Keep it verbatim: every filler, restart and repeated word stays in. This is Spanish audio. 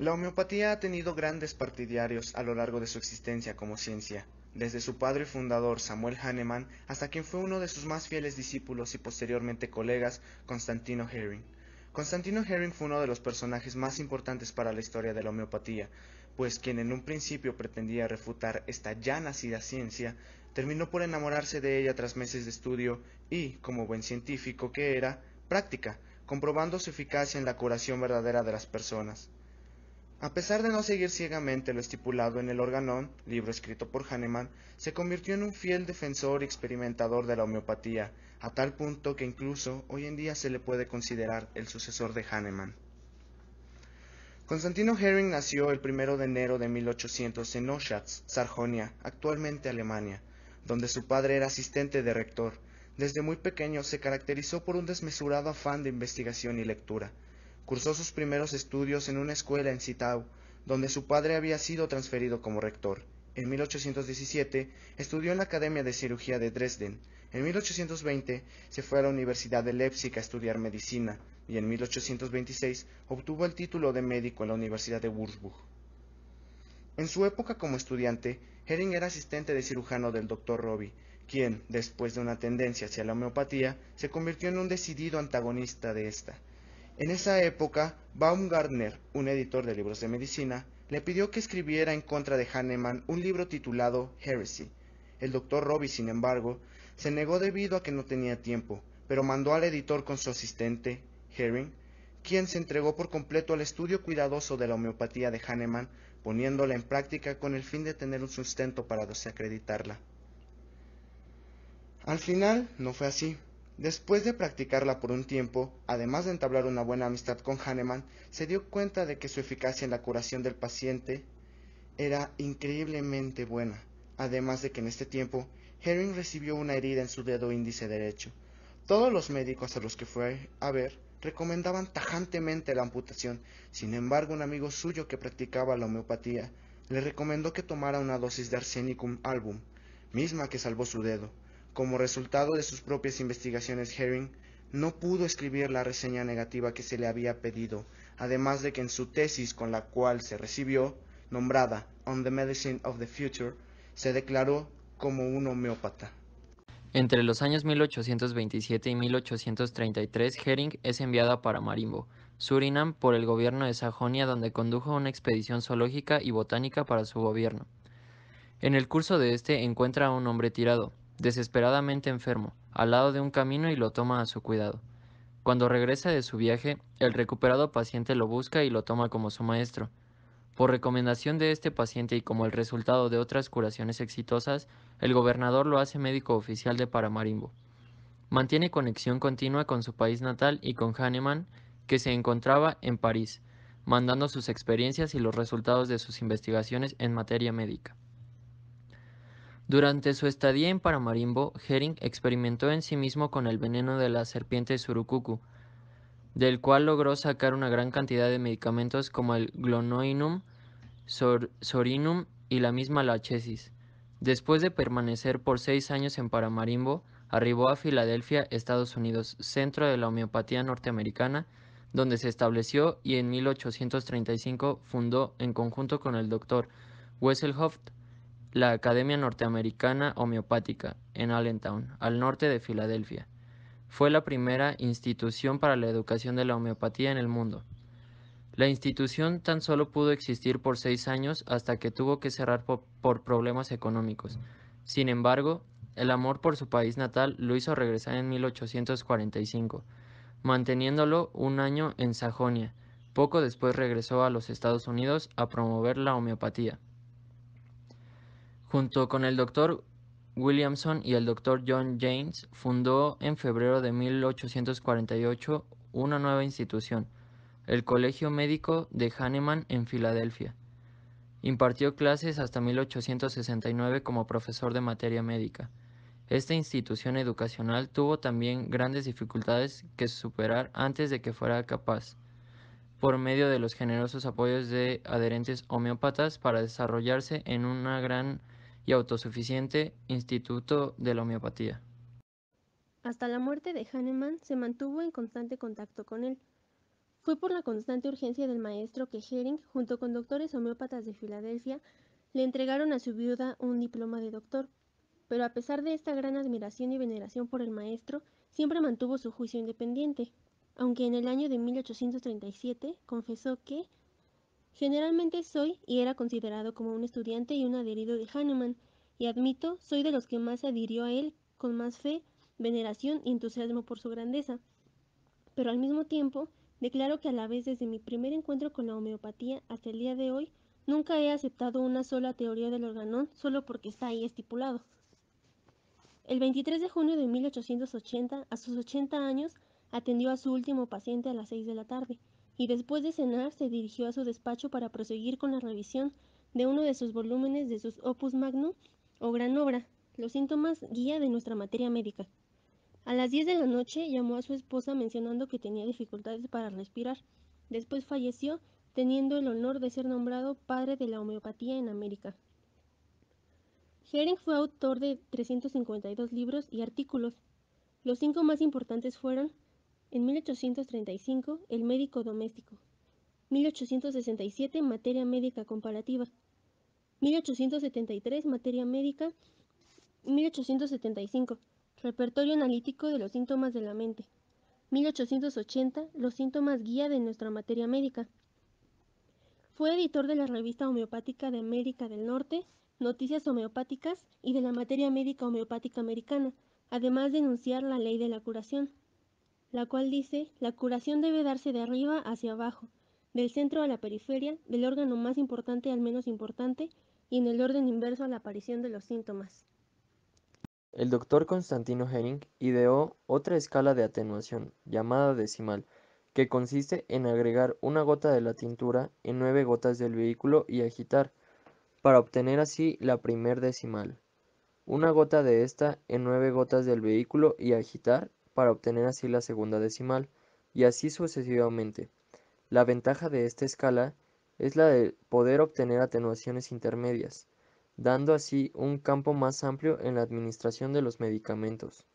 La homeopatía ha tenido grandes partidarios a lo largo de su existencia como ciencia, desde su padre y fundador Samuel Hahnemann hasta quien fue uno de sus más fieles discípulos y posteriormente colegas, Constantino Hering. Constantino Hering fue uno de los personajes más importantes para la historia de la homeopatía, pues quien en un principio pretendía refutar esta ya nacida ciencia, terminó por enamorarse de ella tras meses de estudio y, como buen científico que era, práctica, comprobando su eficacia en la curación verdadera de las personas. A pesar de no seguir ciegamente lo estipulado en el Organón, libro escrito por Hahnemann, se convirtió en un fiel defensor y experimentador de la homeopatía, a tal punto que incluso hoy en día se le puede considerar el sucesor de Hahnemann. Constantino Hering nació el primero de enero de mil ochocientos en Oschatz, Sajonia, actualmente Alemania, donde su padre era asistente de rector. Desde muy pequeño se caracterizó por un desmesurado afán de investigación y lectura. Cursó sus primeros estudios en una escuela en Zittau, donde su padre había sido transferido como rector. En mil ochocientos diecisiete estudió en la Academia de Cirugía de Dresden. En mil ochocientos veinte se fue a la Universidad de Leipzig a estudiar medicina y en mil ochocientos veintiséis obtuvo el título de médico en la Universidad de Würzburg. En su época como estudiante, Hering era asistente de cirujano del doctor Robbie, quien, después de una tendencia hacia la homeopatía, se convirtió en un decidido antagonista de esta. En esa época, Baumgartner, un editor de libros de medicina, le pidió que escribiera en contra de Hahnemann un libro titulado Heresy. El doctor Robbie, sin embargo, se negó debido a que no tenía tiempo, pero mandó al editor con su asistente, Hering, quien se entregó por completo al estudio cuidadoso de la homeopatía de Hahnemann, poniéndola en práctica con el fin de tener un sustento para desacreditarla. Al final, no fue así. Después de practicarla por un tiempo, además de entablar una buena amistad con Hahnemann, se dio cuenta de que su eficacia en la curación del paciente era increíblemente buena, además de que en este tiempo Hering recibió una herida en su dedo índice derecho. Todos los médicos a los que fue a ver recomendaban tajantemente la amputación. Sin embargo, un amigo suyo que practicaba la homeopatía le recomendó que tomara una dosis de Arsenicum album, misma que salvó su dedo. Como resultado de sus propias investigaciones, Hering no pudo escribir la reseña negativa que se le había pedido, además de que en su tesis con la cual se recibió, nombrada On the Medicine of the Future, se declaró como un homeópata. Entre los años mil ochocientos veintisiete y mil ochocientos treinta y tres, Hering es enviado a Paramaribo, Surinam, por el gobierno de Sajonia, donde condujo una expedición zoológica y botánica para su gobierno. En el curso de este encuentra a un hombre tirado, desesperadamente enfermo, al lado de un camino y lo toma a su cuidado. Cuando regresa de su viaje, el recuperado paciente lo busca y lo toma como su maestro. Por recomendación de este paciente y como el resultado de otras curaciones exitosas, el gobernador lo hace médico oficial de Paramaribo. Mantiene conexión continua con su país natal y con Hahnemann, que se encontraba en París, mandando sus experiencias y los resultados de sus investigaciones en materia médica. Durante su estadía en Paramaribo, Hering experimentó en sí mismo con el veneno de la serpiente surucucu, del cual logró sacar una gran cantidad de medicamentos como el glonoinum, sor sorinum y la misma lachesis. Después de permanecer por seis años en Paramaribo, arribó a Filadelfia, Estados Unidos, centro de la homeopatía norteamericana, donde se estableció y en mil ochocientos treinta y cinco fundó, en conjunto con el doctor Wesselhoff, la Academia Norteamericana Homeopática, en Allentown, al norte de Filadelfia. Fue la primera institución para la educación de la homeopatía en el mundo. La institución tan solo pudo existir por seis años hasta que tuvo que cerrar por, por problemas económicos. Sin embargo, el amor por su país natal lo hizo regresar en mil ochocientos cuarenta y cinco, manteniéndolo un año en Sajonia. Poco después regresó a los Estados Unidos a promover la homeopatía. Junto con el doctor Williamson y el doctor John James, fundó en febrero de mil ochocientos cuarenta y ocho una nueva institución, el Colegio Médico de Hahnemann en Filadelfia. Impartió clases hasta mil ochocientos sesenta y nueve como profesor de materia médica. Esta institución educacional tuvo también grandes dificultades que superar antes de que fuera capaz, por medio de los generosos apoyos de adherentes homeópatas, para desarrollarse en una gran y autosuficiente instituto de la homeopatía. Hasta la muerte de Hahnemann se mantuvo en constante contacto con él. Fue por la constante urgencia del maestro que Hering, junto con doctores homeópatas de Filadelfia, le entregaron a su viuda un diploma de doctor, pero a pesar de esta gran admiración y veneración por el maestro, siempre mantuvo su juicio independiente, aunque en el año de mil ochocientos treinta y siete confesó que generalmente soy y era considerado como un estudiante y un adherido de Hahnemann, y admito, soy de los que más se adhirió a él con más fe, veneración y entusiasmo por su grandeza. Pero al mismo tiempo, declaro que a la vez desde mi primer encuentro con la homeopatía hasta el día de hoy, nunca he aceptado una sola teoría del organón solo porque está ahí estipulado. El veintitrés de junio de mil ochocientos ochenta, a sus ochenta años, atendió a su último paciente a las seis de la tarde, y después de cenar se dirigió a su despacho para proseguir con la revisión de uno de sus volúmenes de sus Opus Magnum, o gran obra, Los síntomas guía de nuestra materia médica. A las diez de la noche llamó a su esposa mencionando que tenía dificultades para respirar. Después falleció, teniendo el honor de ser nombrado padre de la homeopatía en América. Hering fue autor de trescientos cincuenta y dos libros y artículos. Los cinco más importantes fueron: en mil ochocientos treinta y cinco, El médico doméstico; mil ochocientos sesenta y siete, Materia médica comparativa; mil ochocientos setenta y tres, Materia médica; mil ochocientos setenta y cinco, Repertorio analítico de los síntomas de la mente; mil ochocientos ochenta, Los síntomas guía de nuestra materia médica. Fue editor de la Revista Homeopática de América del Norte, Noticias Homeopáticas y de la Materia Médica Homeopática Americana, además de enunciar la ley de la curación, la cual dice: la curación debe darse de arriba hacia abajo, del centro a la periferia, del órgano más importante al menos importante, y en el orden inverso a la aparición de los síntomas. El doctor Constantino Hering ideó otra escala de atenuación, llamada decimal, que consiste en agregar una gota de la tintura en nueve gotas del vehículo y agitar, para obtener así la primer decimal. Una gota de esta en nueve gotas del vehículo y agitar, para obtener así la segunda decimal, y así sucesivamente. La ventaja de esta escala es la de poder obtener atenuaciones intermedias, dando así un campo más amplio en la administración de los medicamentos.